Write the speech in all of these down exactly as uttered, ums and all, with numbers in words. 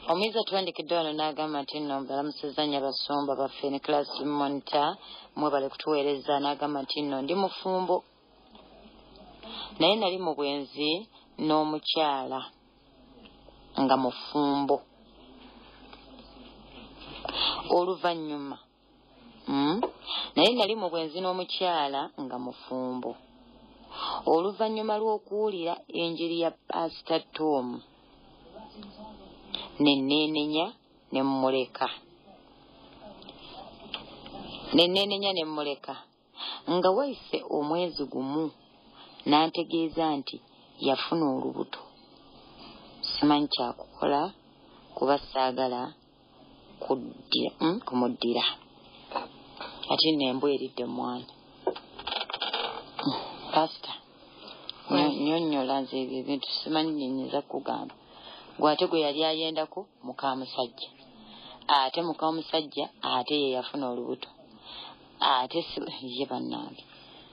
Omiza tuwandiikidde wano n'agamba nti nno balamusizza nnyo abasumba baffe ne class monitor mwebale kutuweereza n'agamba nti nno ndi mufumbo naye nali mu bwenzi n'omukyala nga mufumbo oluvannyuma mm? naye nali mu bwenzi n'omukyala nga mufumbo oluvannyuma lw'okuwulira enjiri ya Pastor Tom neneenenya ne mmuleka neneenenya ne mmuleka nga wayise omwezi gumu n'antegeeza nti yafuna olubuto simanyi kyakukola kuba saagala kuddira mm, kumuddira ati nembw eridde mwana mm, Pastor nnyonnyola nze ebyo ebintu simanyi nnyinza kugamba gwate gwe yali ayendako muka musajja ate muka musajja ate ye yafuna olubuto ate ye bannange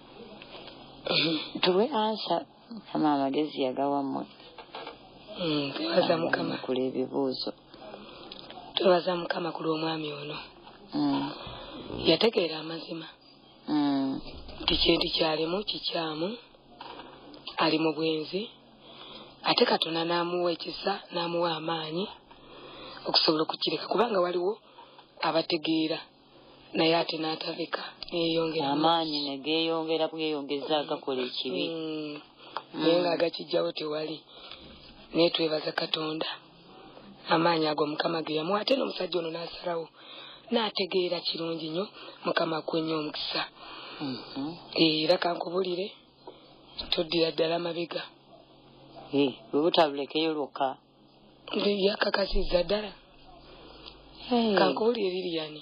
tuwe ansa kama amagezi yagawammwe tubaza mukama kula ebibuuzo tubaza mukama kuli omwami ono yategeera amazima nti kintu kyalimu kikyamu ali mu bwenzi ate Katonda n'amuwa ekisa n'amuwa amaanyi okusobola okukireka kubanga waliwo abategeera naye ate n'ataleka neyongera amaanyi negeeyongera bweyongeza agakola ekibi naye nga agakijjawo tewali naye twebaza Katonda amaanyi ago Mukama ge yamuwa ate n'omusajja ono n'asalawo n'ategeera kirungi nnyo Mukama kwennya omukisa era kankubulire toddira ddala mabega Eh, bwebutabulekeyo lwokka yakakasizza ddala kankubulire Lilian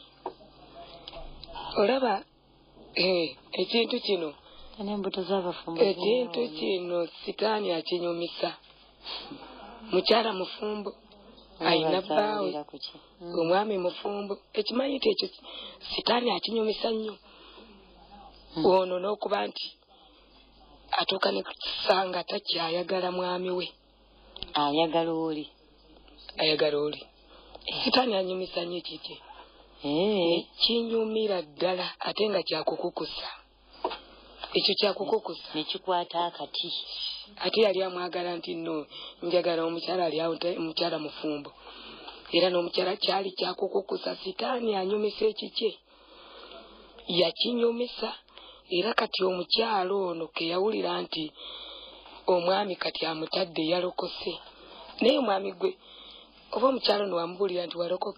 olaba ekintu kino n'embuto z'abafumbo ekintu kino sitaani akinyumisa mukyala mufumbo ayina bbaawe omwami mufumbo ekimanyi nti ekyo sitaani akinyumisa nnyo ono n'okuba nti atuuka ne kusanga takyayagala mwami we ayagala oli ayagala oli sitaani anyumisa nnyo kiki kinyumira ddala ate nga kyakukukusa ekyo kyakukukusa nekikwata akati ate yali amwagala nti nno njagala omukyala ali awo omukyala mufumbo era n'omukyala kyali kyakukukusa sitaani anyumisa ekikye yakinyumisa era kati omukyalo ono ke yawulira nti omwami kati amutadde yalokose naye omwami gwe oba omukyalo ono wamubulira nti walokoka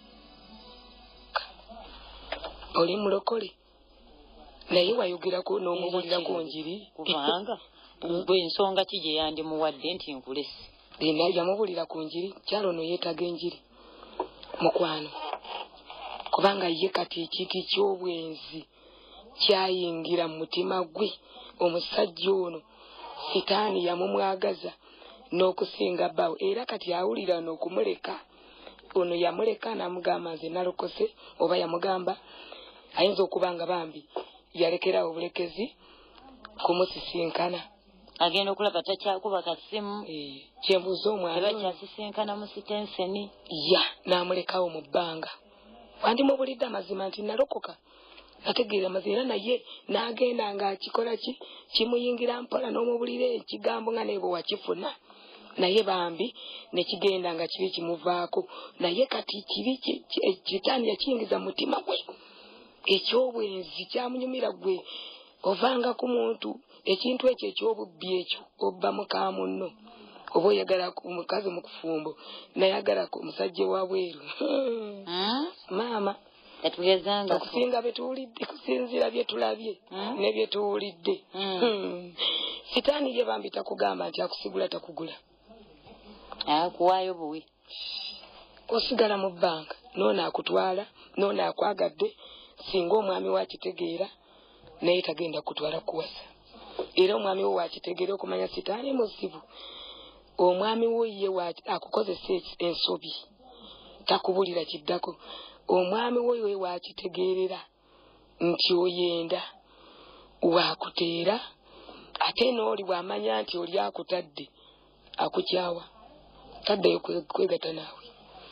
oli mulokole naye wayogerako n'omubulirako njiri kubanga bwe ensonga ki gye yandimuwadde nti nkulese ena yamubulira ku njiri kyalo ono yeetaga enjiri mukwano kubanga ye kati ekintu ky'obwenzi kyayingira mu mutima gwe omusajja ono sitaani yamumwagaza n'okusinga bbaawe era kati awulira n'okumuleka ono yamuleka n'amugamba nze nalokose oba yamugamba ayinza okuba nga bambi yalekerawo obulekezi kumusisinkana agenda okulaba takyakuba kasimu kyembuuza omwana eba kyasisinkana mu sitenseni ya n'amulekawo mu bbanga wandimubulidde amazima nti nalokoka nategeera amazima era naye n'agenda ng'akikola ki kimuyingira mpola n'omubulire ekigambo nga naye bwe wakifuna naye bambi nekigenda nga kiri kimuvaako naye kati kiri kitaani yakiyingiza mu mutima gwe ekyobwenzi kyamunyumira gwe ovanga ku muntu ekintu ekyo ekyobubbi ekyo obba muka munno oba oyagala omukazi mu kufumbo nayagala omusajja wa bweru maama yatugezanga okusinga betuwulidde kusinzira byetulabye ne byetuwulidde sitaani ye bambi takugamba nti akusigula takugula akuwaayo buwi osigala mu bbanga noona akutwala noona akwagadde singa omwami wakitegeera naye tagenda kutwala kuwasa era omwami wo wakitegeera okumanya sitaani muzibu omwami wo ye akukozesa ensobi takubulira kiddako omwami wo ye wakitegeerera nti oyenda wakuteera ate n'oli bw'amanya nti oli akutadde akukyawa taddeyo kwegatta naawe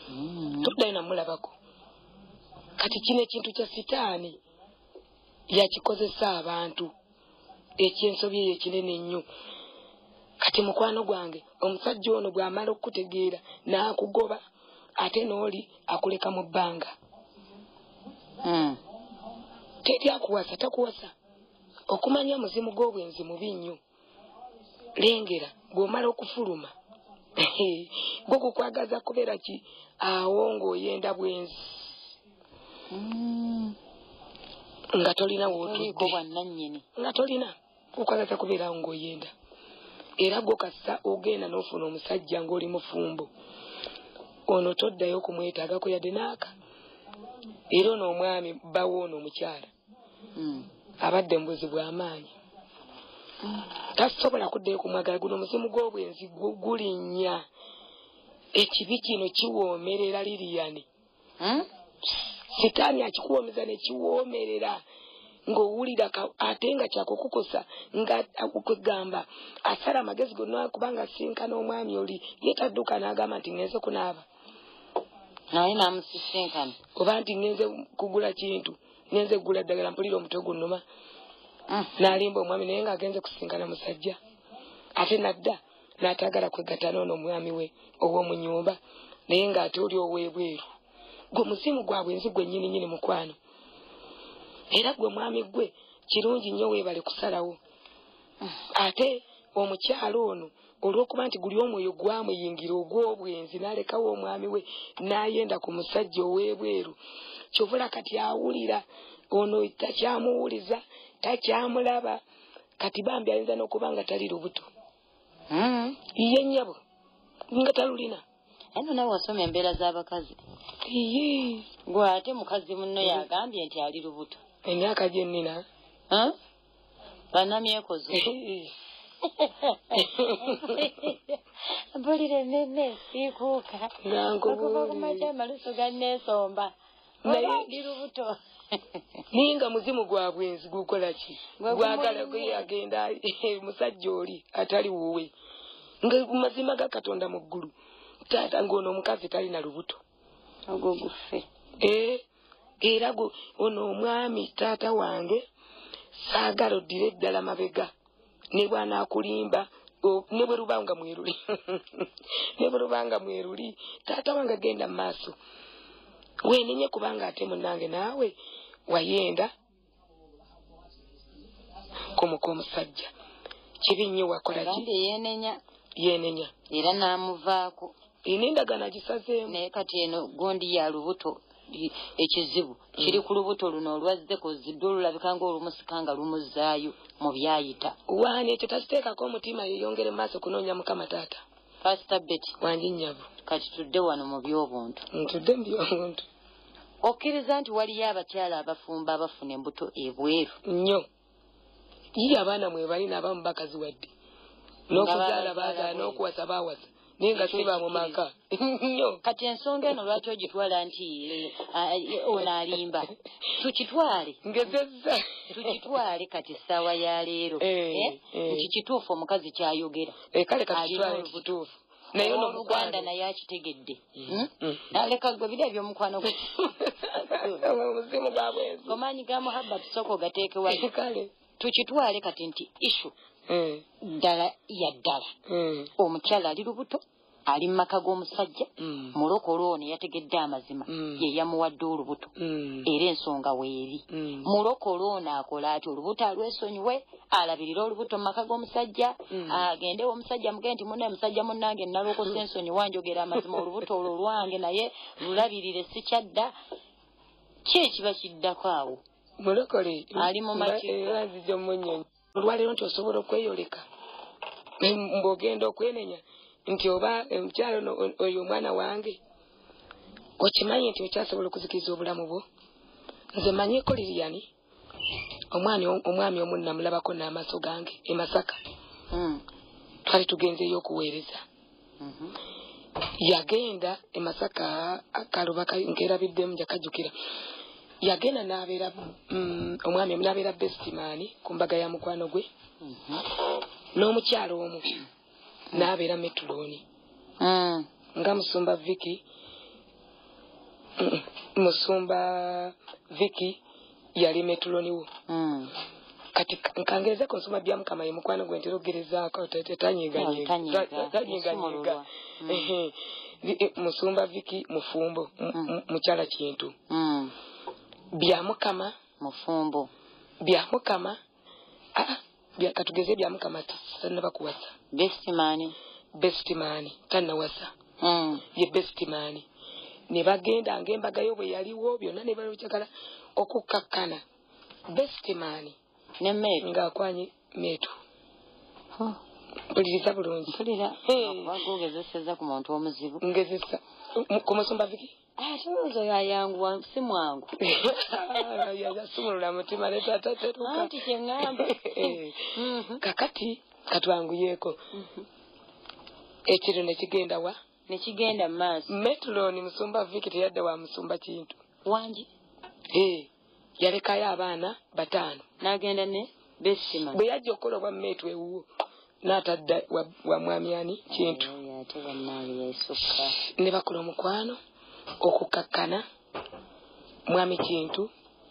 Mm. tuddayo namulabako kati kino ekintu kya sitaani yakikozesa abantu ekyensobi eyo ekinene nnyo kati mukwano gwange omusajja ono bw'amala okukutegeera n'akugoba ate n'oli akuleka mu bbanga Mm. teri akuwasa takuwasa okumanya muzimu gw'obwenzi mubi nnyo lengera bw'omala okufuluma gwe gukwagaza kubeera ki awo ng'oyenda bwenzi Mm. nga tolina Oliko wootudde bwannannyini. nga tolina gukwagaza kubeera awo ng'oyenda era gwo kassa ogenda n'ofuna omusajja ng'oli mufumbo ono toddayo okumwetaagako yadde n'aka era ono omwami bbawo ono omukyala Mm. abadde mu buzibu bw'amaanyi tasobola kuddayo kumwagala guno omuzimu gw'obwenzi gu- gulinnya ekibi kino kiwoomerera liriyani Mm. sitaani akikuwoomeza ne kiwoomerera ng'owulira ka- ate nga kyakukukosa nga akukugamba asala amagezi gonna kubanga sinkana omwami oli yetadduka n'agamba nti ngenze kunaaba Naye namusisinkana. oba nti ngenze kugula kintu ngenze kugula ddagala mpulira omutwe gunnuma Mm. n'alimba omwami naye ng'agenze kusinkana musajja ate nadda n'ataagala kwegatta n'ono omwami we ow'omu nnyumba naye ng'ate oli ow'ebweru gwe muzimu gwa bwenzi gwennyini nnyini mukwano era gwe mwami gwe kirungi nnyo weebale kusalawo ate omukyalo ono olw'okuba nti guli omwoyo gwamuyingira ogw'obwenzi n'alekawo omwami we n'ayenda ku musajja ow'ebweru kyovula kati awulira ono takyamuwuliza takyamulaba kati bambi ayinza n'okuba nga tali lubuto Mm. ye nnyabo nga talulina Eno nawe wasoma embeera z'abakazi. iye Gwe ate mukazi munno yagambye nti ali lubuto. emyaka gye nnina Huh? Bannamyekozi. Mpulire nene siikuuka. Okuva ku makya amalusu ganneesomba. Naye- Oba ndi lubuto. naye nga muzimu gwa bwenzi gukola ki Gwe gwagala gumulinnya. gwe agenda musajja oli atali wuwe nga mazima ga katonda mu ggulu taata ng'ono omukazi talina lubuto Ogwo gufe. Eh, era go ono omwami taata wange saagala oddire eddala mabega ne bw'anaakulimba o- ne bwe lubanga mweruli ne bwe lubanga mweruli taata wange agenda mu maaso weenenye kubanga ate munnange naawe wayenda kumuka omusajja kibi nnyo wakola ki Agambye yeenenya yeenenya era n'amuvaako. ina endagaano agisazeemu Naye kati eno gondi ya lubuto i- ekizibu kiri ku lubuto luno olwazze kozidde olulabika ng'olumusika nga lumuzaayo mu byayita. waani ekyo takiteekako omutima yeyongere mu maaso kunoonya mukama taata Pastor Betty, wangi nnyabo kati tudde wano mu by'obuntu. ntudde mu byobuntu Okkiriza nti waliyo abakyala abafumba abafuna embuto ebweru. nnyo yiye abaana mwe balina abamu bakazi wadde n'okuzaala bazaala bazaala bweru. n'okuwasa baawasa naye nga Ekyo siba mu maka nnyo Kati ensonga eno lwaki ogitwala nti eh, ah, eh, ono alimba? Tukitwale. ngezezza Tukitwale kati essaawa ya leero. Eh, Eh? eh. Nti kituufu omukazi kyayogera. Eh, kale Alina kakitwale olubuto. kituufu naye ono Oluganda mukwano naye akitegedde. Mm. Mm. Naleka gwe biri ebyomukwano gwe. omuzimu gwa bwenzi Omaanyi ga muhabba tusooka ogateeke wali. kale Tukitwale kati nti ishu Eh, ddala ya ddala. eh, Omukyala ali lubuto, ali mu maka g'omusajja, mm, mulokole ono yategedde amazima, Mm. ye yamuwadde olubuto. mm, Era ensonga weeri. mm, Mulokole ono akola ati olubuto alwesonyiwe, alabirire olubuto mu maka g'omusajja, Mm. agende omusajja mugende nti munne musajja munnange nalokosa ensonyi wanjogera amazima olubuto olwo lwange naye lulabirire sikyadda. Ki ekiba kiddako awo? mulokole Ali mu makiiko. era nzija munyonyi olwaleero nti osobola okweyoleka mbogenda okwenenya nti oba omukyalo ono- oyo omwana wange okimanyi nti okyasobola okuzikiriza obulamu bwo nze manyiiko liriyani omwami omwami omu namulabako n'amaaso gange e Masaka Mm. twali tugenzeeyo okuweereza Mhm. yagenda e Masaka akaluba nkeerabiddemu jakajjukira yagenda n'abeera mm, omwami omu n'abeera bestimaani ku mbaga ya mukwano gwe Mhm. n'omukyalo omu n'abeera metulooni Mm. nga musumba Viki Musumba Vicky yali metuloniwo. Mm. Kati nkangeza ko nsoma bya mukama ye mukwano gwe nterogereza ko tanyiga nyiga tanyiga nyiga ehe Musumba Vicky mufumbo muchala kintu mm bya mukama mufumbo bya mukama ah bya katugeze bya mukama tanna bakuwasa best man best man tanna wasa mm ye best man ne bagenda ngembaga yo bwe yaliwo byonna ne balokakala okukakkana best man ne metu ngakwanye metu huh buliriza bulungi tulira bagogezeseza ku muntu omuzibu ngezesa ku Musumba Vicky ah tuzo ya yangu si mwangu ya ya sumulula mutima leta tatetuka anti kyengamba kakati katwangu yeko ekiro ne kigenda wa ne kigenda maaso Metro ni Musumba Vicky teyadde wa Musumba kintu wangi eh yalekayo abaana bataano nagenda ne besima bwe yajja okukola bwa Metro ewuwo n'atadda wa, wa mwami ani kintu ate bannange yayisukka ne bakola omukwano okukakkana mwami kintu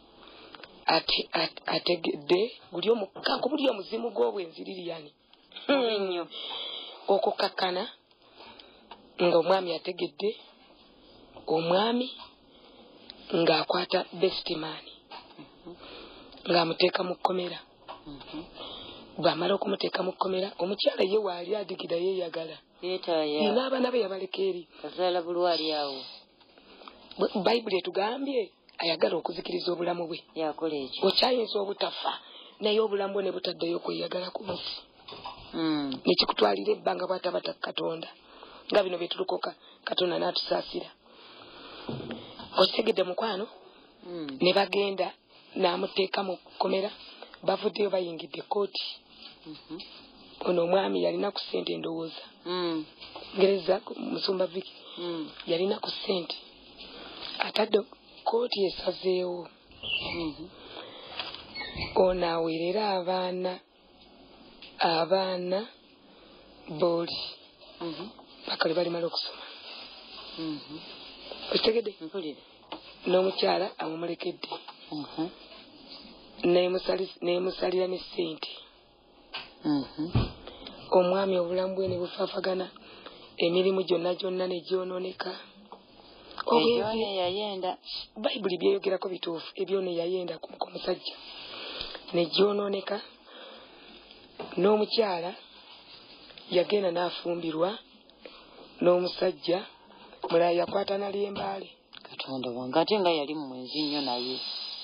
ate ategedde buli omukanko buli omuzimu gw'obwenziriri yani nnyo okukakkana ng'omwami ategedde omwami ng'akwata best man ng'amuteeka mu kkomera bw'amala okumuteeka mu kkomera omukyala ye waali adigida yeeyagala yeetaya n'abaana be yabaleka eri kazaala bulwali awo bayibuli etugambye ayagala okuzikiriza obulamu bwe yakola ekyo okyayinza obutafa naye obulamu bwe ne butaddayo kweyagala ku nsi mm nekikutwalira ebbanga bw'atabata Katonda nga bino byetulokoka Katonda n'atusaasira okitegedde mukwano mm ne bagenda n'amuteeka mu kkomera bavuddeyo bayingidde kooti mhm ono omwami yalina ku ssente endowooza mm ngereza Musumba Vicky mm yalina ku ssente atadde kooti esazeewo mhm ono aweerera abaana abaana booli mhm bakale balimala okusoma mhm okitegedde mpulire n'omukyala amumulekedde mhm neemusalira ne ssente mhm omwami obulamu bwe ne bufaafagana emirimu gyonna gyonna ne gyonooneka ebyone yayenda bayibuli byeyogerako bituufu ebyone yayenda ku musajja ne gyonooneka n'omukyala yagenda n'afumbirwa n'omusajja mulala yakwata nalyembaale Katonda wange ate nga yali mu mwenzi nnyo naye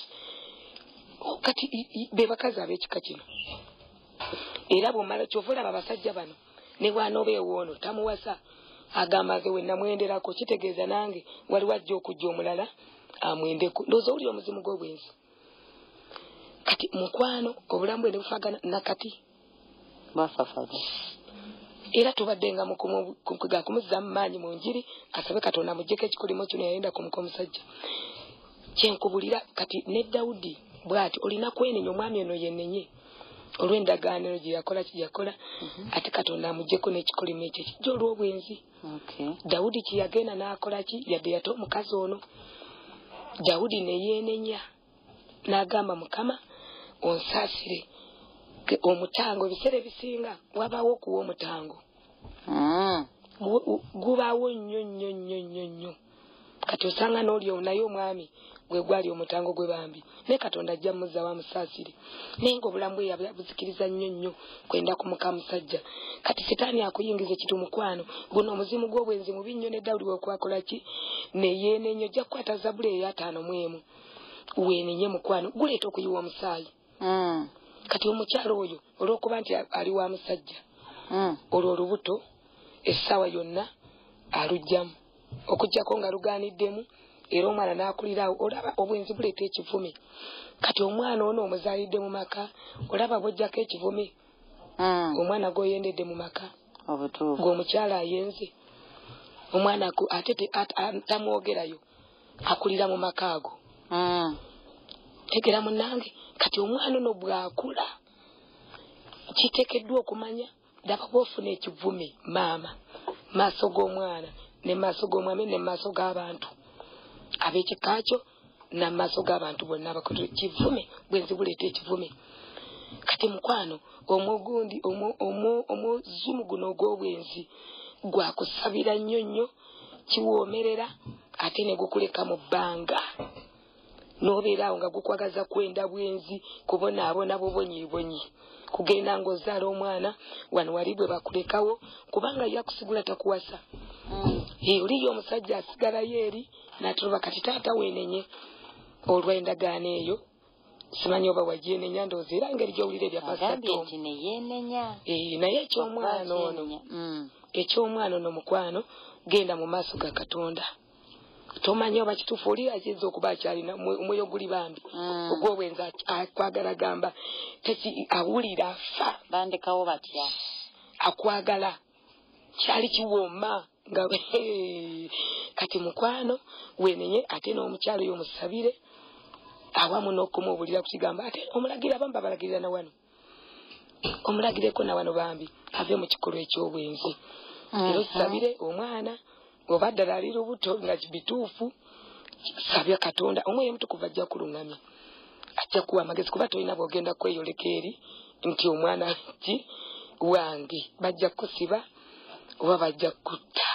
kati be bakazi ab'ekika kino era bw'omala kyova olaba abasajja bano ne bw'anooba ewoono tamuwasa agamba ze we namwenderako kitegeeza nange waliwo ajja okujja omulala amwendeko ndowooza owulira omuzimu gw'obwenzi kati mukwano obulamu bwe ne bufaagana nakati bafafaga era tubaddenga ga kumuzzamu maanyi mu njiri asabe Katonda amuggyeko ekikolimo kino yayenda kumuka omusajja kyenkubulira kati ne Dawudi bw'ati olina kwenenya omwami ono yennenye olw'endagaano gye yakola kye yakola ate Katonda amuggyeko n'ekikolimo ekyo kijja olw'obwenzi Dawudi kye yagenda n'akola ki yadde yate omukazi ono Dawudi ne yeenenya n'agamba Mukama onsaasire omutango ebiseera ebisinga wabaawo okuwa omutango gubaawo nnyo nnyo nnyo nnyo nnyo kati osanga n'oli naye omwami gwe gwali omutango gwe bambi ne Katonda ajja muzza wa musaasire naye ng'obulamu bwe yabuzikiriza nnyo nnyo kwenda kumuka musajja kati sitaani akuyingiza ekitu mukwano guno omuzimu gw'obwenzi mubi nnyo ne Dawudi wekwakola ki ne yeenenya ojja kukwata Zabbuli ey'ataano mu emu weenenye mukwano guleeta okuyiwa omusaayi kati omukyalo oyo olw'okuba nti ali wa musajja olwo olubuto essaawa yonna alugjamu okuggyako nga lugaaniddemu era omwana n'akulirawo olaba obwenzi buleeta ekivume kati omwana ono omuzaalidde mu maka olaba bw'ojjako ekivume omwana gw'oyendedde mu maka gw'omukyala ayenze omwana ate tamwogerayo akulira mu maka ago tegera munnange kati omwana ono bw'akula kiteekeddwa okumanya daba bw'ofuna ekivume maama maaso g'omwana ne maaso g'omwami ne maaso g'abantu ab'ekikakyo n'amaaso g'abantu bonna abakoto kivume bwenzi buleeta ekivume kati mukwano omugundi omuzimu guno ogw'obwenzi gwakusabira nnyo nnyo kiwoomerera ate ne gukuleka mu bbanga n'obeera awo nga gukwagaza kwenda bwenzi kubonaabona bubonyibonyi kugenda ng'ozaala omwana wano wali bwe bakulekawo kubanga yakusigula takuwasa oliyo omusajja asigalayo eri n'atoloba kati taata weenenye olw'endagaano eyo simanyi oba wagyenenya ndowooza era ngeri gy'owulira ebya pasatoma naye eky'omwana ono eky'omwana ono mukwano genda mu maaso ga Katonda tomanyi oba kituufu oli akiyinza okuba akyalina omwoyo guli bambi ogw'obwenzi akwagala gamba awulira afa bandekawo batya akwagala kyali kiwooma nga kati mukwano weenenye ate n'omukyalo oyo omusabire awamu n'okumuwulira ku kigambo ate omulagira abamu babalagirira na wano omulagireko na wano bambi ave mu kikolwa eky'obwenzi era osabire omwana oba ddala ali lubuto nga bituufu sabya Katonda omwoyo omutukuvu ajja kulungamya ajja kuwa amagezi kuba tolina bw'ogenda kweyoleka eri nti omwana ki wange bajja kusiba oba bajja kutta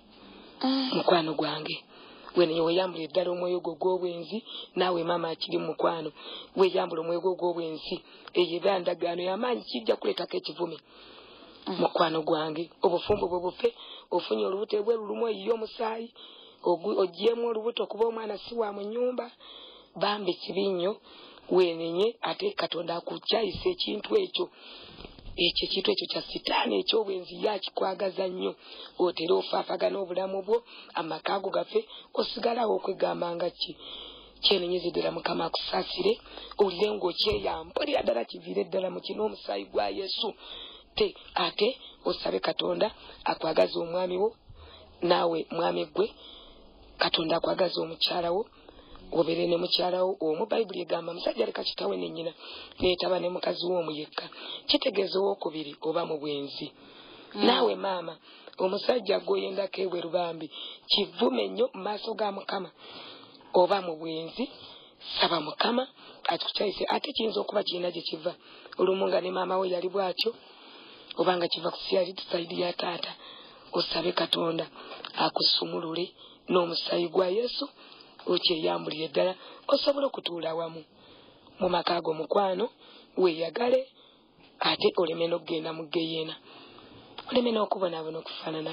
mukwano gwange wenenye weyambula eddala omwoyo gwo gw'obwenzi naawe maama akiri mu mukwano weyambula omwoyo gwo gw'obwenzi eyo eba ndagaano y'amaanyi kijja kuleetako ekivume mukwano gwange obufumbo bwe bufe ofunye olubuto bwe lulumu eyiyo omusaayi ogyemu olubuto okuba omwana si wa mu nnyumba bambi kibinnyo weenenye ate Katonda akukyayisa ekintu ekyo ekyo ekintu ekyo kya sitaani eky'obwenzi yakikwagaza nnyo otera ofaafagana obulamu bwo amakaago gafe osigalawo okwegamba nga ki kyenenyeza ddala Mukama akusaasire owulire ng'okyeyambulira ddala kiviire ddala mu kino omusaayi gwa Yesu te ate osabe Katonda akwagaza omwami wo naawe mwami gwe Katonda akwagaza omukyala wo obeere ne mukyala wo omwo Bayibuli egamba musajja leka kitawe ne nnyina neetaba ne mukazi w'omu yekka kitegeeza owokubiri oba mu bwenzi naawe maama omusajja gw'oyendako ebweru bambi kivume nnyo mu maaso ga Mukama oba mu bwenzi saba Mukama atukukyayise ate kiyinza okuba kirina gye kiva olumu nga ne maama we yali bw'atyo obanga kiva ku siyali tusayidi ya taata osabe Katonda akusumulule n'omusaayi gwa Yesu okyeyambulire ddala osobola okutuula wamu mu maka go mukwano weeyagale ate oleme n'okugenda mu geyeena oleme n'okubonaabona okufaanana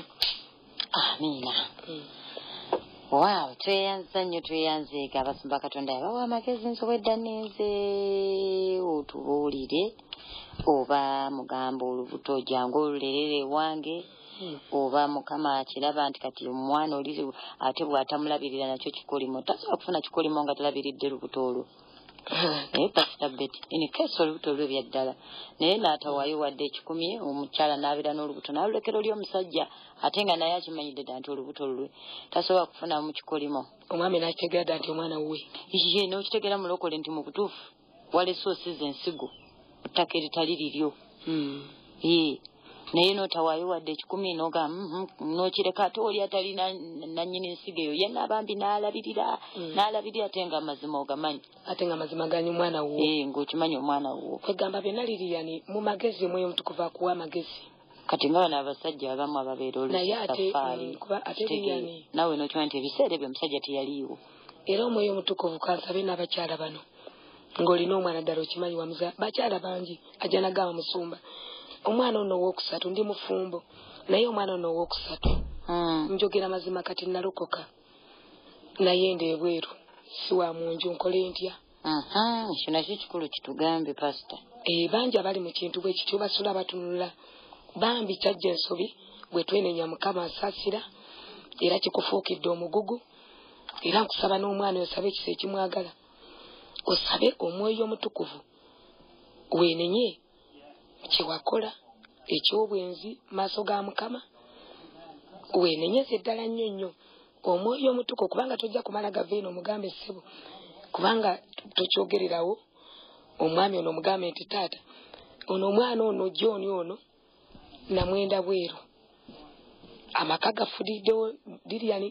amiina waaw tweyanza nnyo tweyanzeega abasumba Katonda yabawa amagezi nsobwedda nenze otubuulire oba mugamba olubuto jangu olulerere wange oba Mukama akiraba nti kati omwana oli ate bw'atamulabirira nakyo kikolimo tasobola kufuna kikolimo nga talabiridde lubuto olwo naye pasita Betty enikesi olubuto olwo ebyaddala naye n'atawaayo wadde ekikumi omukyala n'abeera n'olubuto n'alulekera oli omusajja ate nga naye akimanyidde dda nti olubuto lulwe tasobola kufunamu kikolimo omwami n'akitegeera dda nti omwana wuwe ye n'okitegeera mulokole nti mu butuufu walese osiza ensigo ttaka eritali liryo naye n'otawaayo wadde ekikumi noga n'okireka ate oli atali nannyini ensigo eyo ye n'abambi n'alabirira n'alabirira ate nga amazima ogamanyi ate nga amazima ganyi omwana wo ng'okimanyi omwana wo kwegamba byonna liriyani mu magezi omwoyo omutukuvu akuwa amagezi kati nga bano abasajja abamu ababeera olusafaari nawe n'okimanyi nti ebiseera ebyo omusajja teyaliiwo era omwoyo omutukuvu kansabe n'abakyala bano ng'olina omwana ddala okimanyi wamuza bakyala bangi ajja nagamba musumba omwana ono owookusatu ndi mufumbo naye omwana ono owookusatu njogera mazima kati nalokoka naye ndeebweru si wa munju nkole ntya ekyo nakyo kikulu kitugambe pasita bangi abali mu kintu bwe kityo basula batunula bambi kyajja ensobi bwe twenenya Mukama asaasira era kikufuukidde omugugu era nkusaba n'omwana osabe ekisa ekimwagala osabe omwoyo omutukuvu weenenye kyewakola eky'obwenzi maaso ga Mukama weenenyeze eddala nnyo nnyo omwoyo omutukuvu kubanga tojja kumala gava eno omugambe ssebo kubanga tokyogererawo omwami ono omugambe nti taata ono omwana ono John ono namwenda bweru amaka gafudiddewo Lilian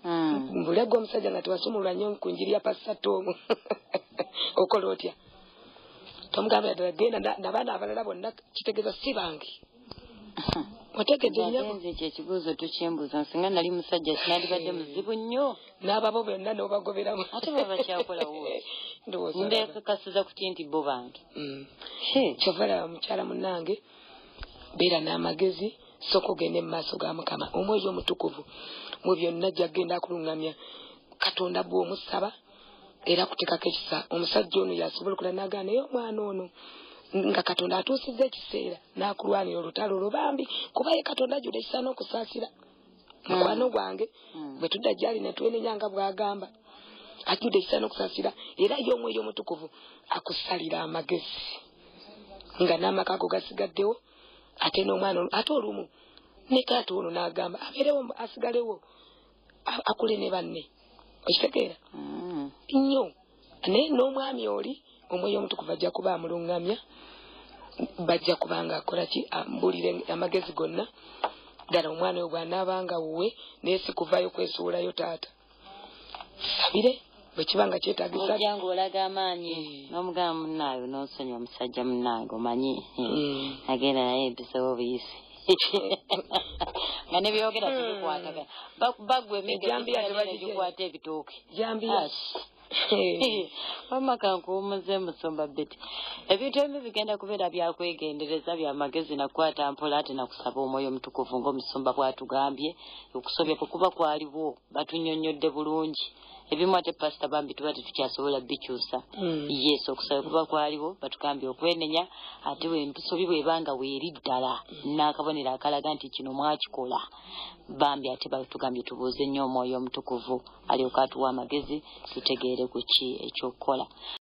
mbulego omusajja nga tewasumulwa nnyo ku njiri ya pasatoomu okola otya tomugamba ddala genda n'abaana abalala bonna kitegeeza si bange otegedde nnyabo ekyo ekibuuzo tukimbuuza nsinga nali musajja kinandibadde muzibu nnyo n'ababo bonna n'obagoberamu ate baba kyakolawo mbekakasiza kuti nti bo bange kyova laba mukyala munnange beera n'amagezi sooka ogende mu maaso ga Mukama omwoyo omutukuvu mu byonna gyagenda akulungamya Katonda bw'omusaba era kutekako ekisa omusajja ono yasobola okola n'agaana naye omwana ono nga Katonda atuusizza ekiseera n'akulwanira olutalo olubambi kuba ye Katonda ajjudde ekisa n'okusaasira mukwano gwange bwe tudda gyali ne twenenya nga bw'agamba ajjudde ekisa n'okusaasira era ye omwoyo omutukuvu akusalira amagezi nga n'amaka ago gasigaddewo ate n'omwana ate olumu ne taata ono n'agamba abeerewo asigalewo akule ne banne okitegeera nnyo naye n'omwami oli omwoyo omutukuvu ajja kuba amulungamya bajja kubanga akola ki ambulire amagezi gonna ddala omwana we bw'anaabanga wuwe naye si kuvaayo kwesuulayo taata sabire bwe kibanga kyetaagisa ojja ng'olaga amaanyi n'omugamba munnaayo n'osonyiwa omusajja munnange omanyi agenda naye mpisewo obuyisi nga ne byogera tubikwataga bagwa emiggikwata ebitooke wamaka nkuwumuze musomba beti ebintu ebimu bigenda kubeera byakwegendereza byamagezi nakwata mpola ate nakusaba omwoyo omutukuvu ng'omusumba bw'atugambye okusobya kukuba kwaliwo batunnyonnyodde bulungi ebimu ate pasita bambi tuba tetukyasobola bikyusa yes okusaba kuba kwaliwo batugambye okwenenya ate empisobi bwebanga weeri ddala n'akabonero akalaga nti kino mwakikola bambi ate batugambye tubuuze nnyo omwoyo omutukuvu alyoka atuwa amagezi tutegeere ku ki ekyokukola